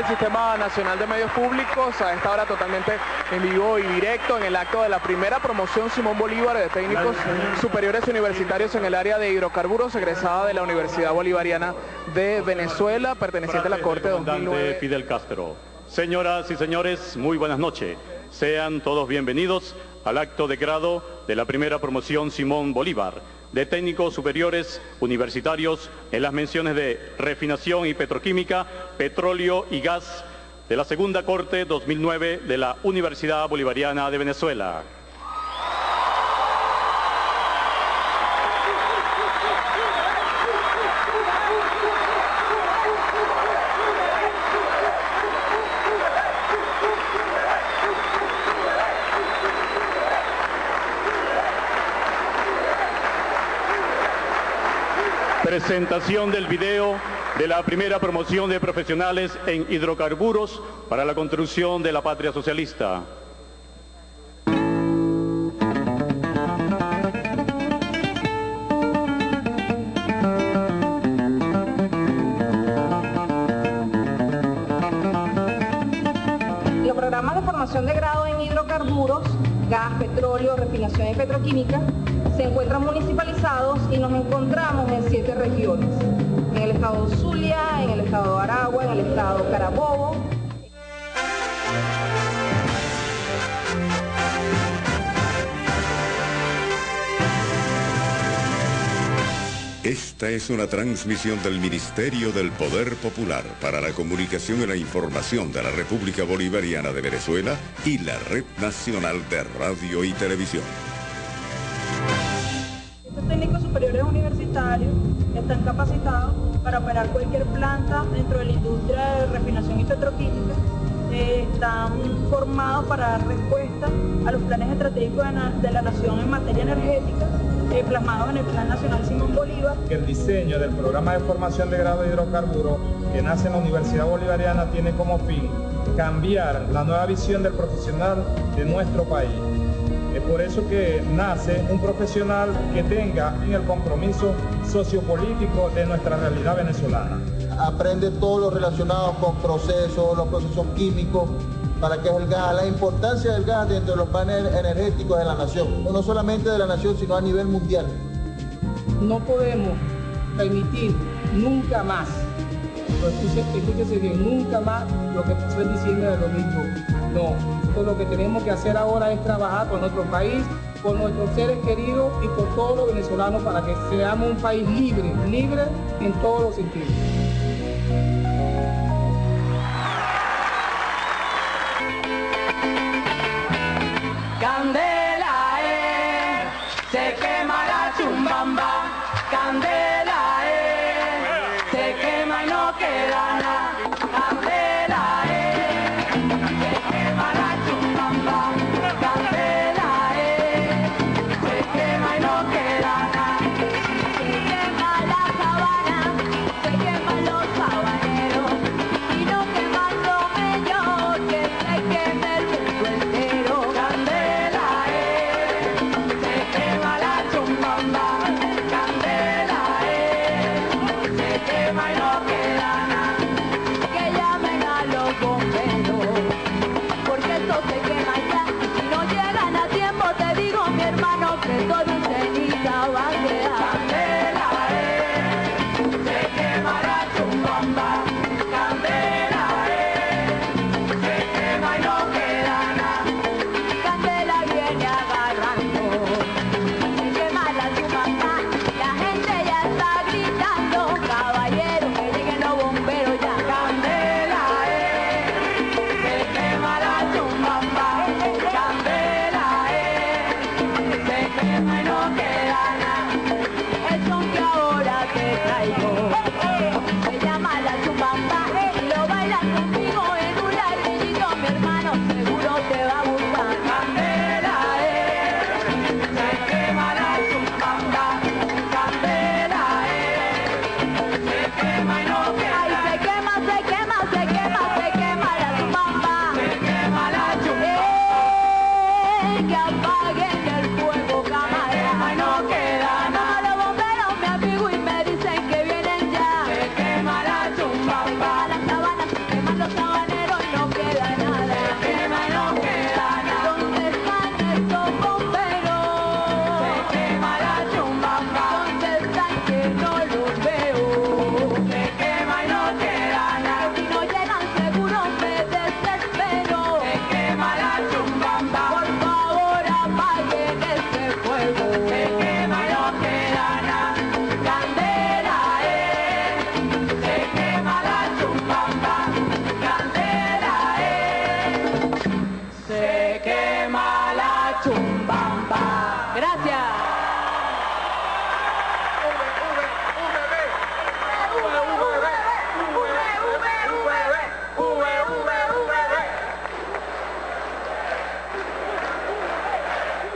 del Sistema Nacional de Medios Públicos, a esta hora totalmente en vivo y directo en el acto de la primera promoción Simón Bolívar de técnicos superiores universitarios en el área de hidrocarburos, egresada de la Universidad Bolivariana de Venezuela, perteneciente a la Corte 2009. Fidel Castro. Señoras y señores, muy buenas noches. Sean todos bienvenidos al acto de grado de la primera promoción Simón Bolívar de técnicos superiores universitarios en las menciones de refinación y petroquímica, petróleo y gas de la segunda Corte 2009 de la Universidad Bolivariana de Venezuela. Presentación del video de la primera promoción de profesionales en hidrocarburos para la construcción de la patria socialista. Los programas de formación de grado en hidrocarburos, gas, petróleo, refinación y petroquímica se encuentran municipalizados y nos encontramos en 7 regiones, en el estado Zulia, en el estado Aragua, en el estado Carabobo. Esta es una transmisión del Ministerio del Poder Popular para la Comunicación y la Información de la República Bolivariana de Venezuela y la Red Nacional de Radio y Televisión. Estos técnicos superiores universitarios están capacitados para operar cualquier planta dentro de la industria de refinación y petroquímica. Están formados para dar respuesta a los planes estratégicos de la nación en materia energética, plasmados en el Plan Nacional Simón Bolívar. El diseño del programa de formación de grado de hidrocarburos que nace en la Universidad Bolivariana tiene como fin cambiar la nueva visión del profesional de nuestro país. Es por eso que nace un profesional que tenga el compromiso sociopolítico de nuestra realidad venezolana. Aprende todo lo relacionado con los procesos químicos, para qué es el gas, la importancia del gas dentro de los planes energéticos de la nación, no solamente de la nación, sino a nivel mundial. No podemos permitir nunca más, escúchese bien, nunca más lo que pasó en diciembre del 2002. No, todo lo que tenemos que hacer ahora es trabajar por nuestro país, por nuestros seres queridos y por todos los venezolanos para que seamos un país libre, libre en todos los sentidos. Candela, se quema la chumbamba. Candela, se quema y no queda nada. Candela, se quema la chumbamba. Candela, se quema y no queda nada. Se quema la sabana, se quema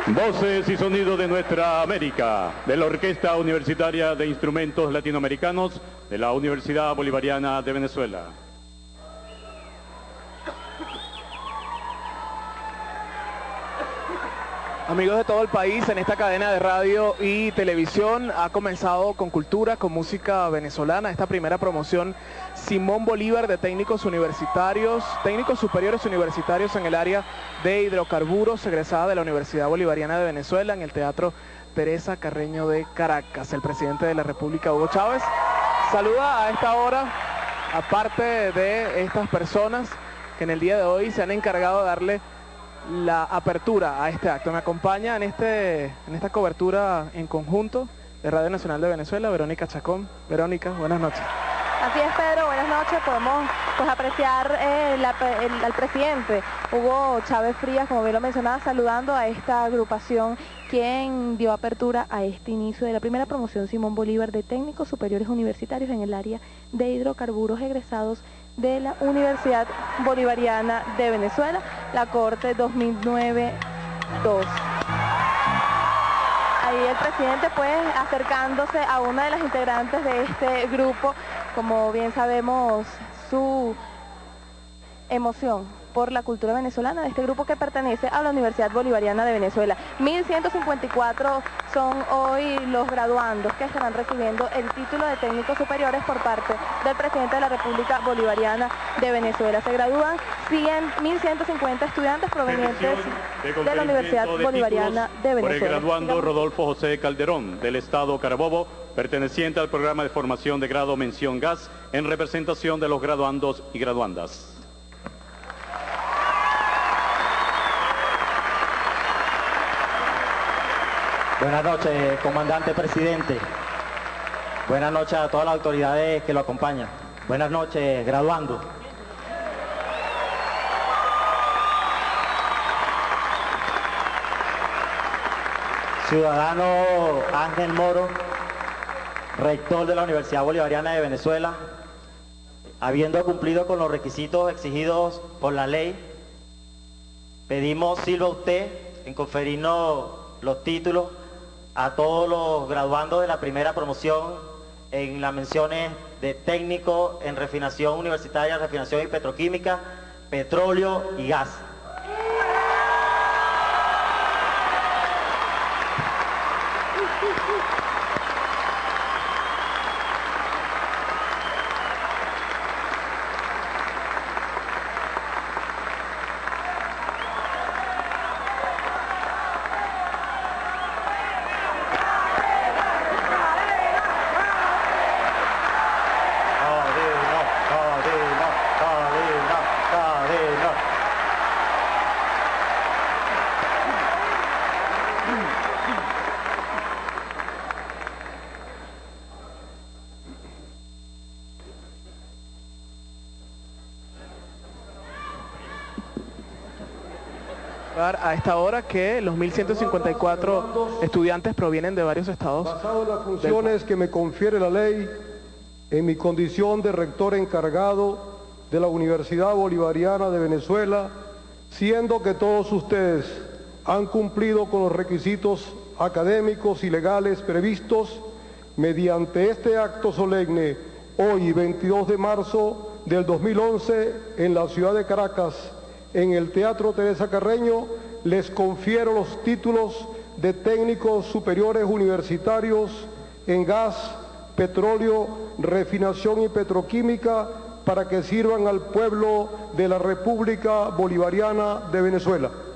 Voces y sonidos de nuestra América, de la Orquesta Universitaria de Instrumentos Latinoamericanos de la Universidad Bolivariana de Venezuela. Amigos de todo el país, en esta cadena de radio y televisión ha comenzado con cultura, con música venezolana, esta primera promoción Simón Bolívar de técnicos universitarios, técnicos superiores universitarios en el área de hidrocarburos, egresada de la Universidad Bolivariana de Venezuela en el Teatro Teresa Carreño de Caracas. El presidente de la República, Hugo Chávez, saluda a esta hora, aparte de estas personas que en el día de hoy se han encargado de darle la apertura a este acto. Me acompaña en esta cobertura en conjunto de Radio Nacional de Venezuela, Verónica Chacón. Verónica, buenas noches. Así es, Pedro, buenas noches. Podemos apreciar al presidente Hugo Chávez Frías, como bien lo mencionaba, saludando a esta agrupación quien dio apertura a este inicio de la primera promoción Simón Bolívar de técnicos superiores universitarios en el área de hidrocarburos egresados de la Universidad Bolivariana de Venezuela, la Corte 2009-2. Ahí el presidente pues acercándose a una de las integrantes de este grupo, como bien sabemos su emoción por la cultura venezolana de este grupo que pertenece a la Universidad Bolivariana de Venezuela. 1.154 son hoy los graduandos que estarán recibiendo el título de técnicos superiores por parte del presidente de la República Bolivariana de Venezuela. Se gradúan 1.150 estudiantes provenientes de la Universidad Bolivariana de Venezuela. Por el graduando Rodolfo José Calderón, del Estado Carabobo, perteneciente al programa de formación de grado Mención Gas, en representación de los graduandos y graduandas. Buenas noches, comandante presidente. Buenas noches a todas las autoridades que lo acompañan. Buenas noches, graduando. Ciudadano Ángel Moro, rector de la Universidad Bolivariana de Venezuela, habiendo cumplido con los requisitos exigidos por la ley, pedimos sirva usted en conferirnos los títulos a todos los graduandos de la primera promoción en las menciones de técnico en refinación universitaria, refinación y petroquímica, petróleo y gas. A esta hora que los 1.154 estudiantes provienen de varios estados. Basado en las funciones que me confiere la ley, en mi condición de rector encargado de la Universidad Bolivariana de Venezuela, siendo que todos ustedes han cumplido con los requisitos académicos y legales previstos, mediante este acto solemne, hoy 22 de marzo del 2011, en la ciudad de Caracas, en el Teatro Teresa Carreño, les confiero los títulos de técnicos superiores universitarios en gas, petróleo, refinación y petroquímica para que sirvan al pueblo de la República Bolivariana de Venezuela.